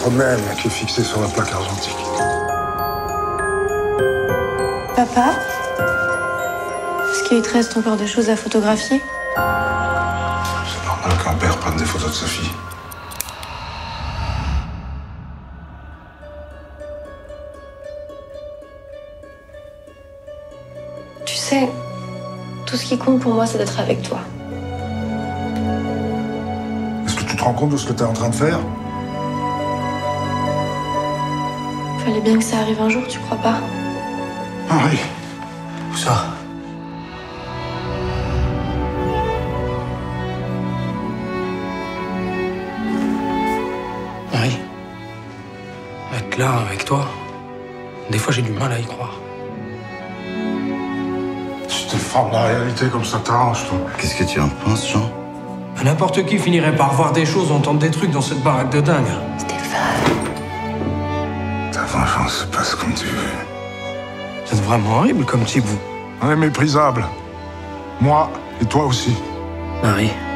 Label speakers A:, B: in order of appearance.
A: lettre même qui est fixée sur la plaque argentique.
B: Papa, est-ce qu'il te reste encore des choses à photographier?
A: C'est normal qu'un père prenne des photos de sa fille.
B: Tu sais, tout ce qui compte pour moi, c'est d'être avec toi.
A: Est-ce que tu te rends compte de ce que tu es en train de faire?
B: Fallait bien que ça arrive un jour, tu crois pas?
A: Marie.
C: Où ça? Marie, être là avec toi, des fois j'ai du mal à y croire.
A: Tu te formes la réalité comme ça t'arrange, toi.
D: Qu'est-ce que tu en penses, Jean?
C: N'importe qui finirait par voir des choses, entendre des trucs dans cette baraque de dingue.
A: Ta vengeance se passe comme tu veux.
C: Vous êtes vraiment horrible comme type, vous.
A: On est méprisable. Moi et toi aussi.
C: Marie.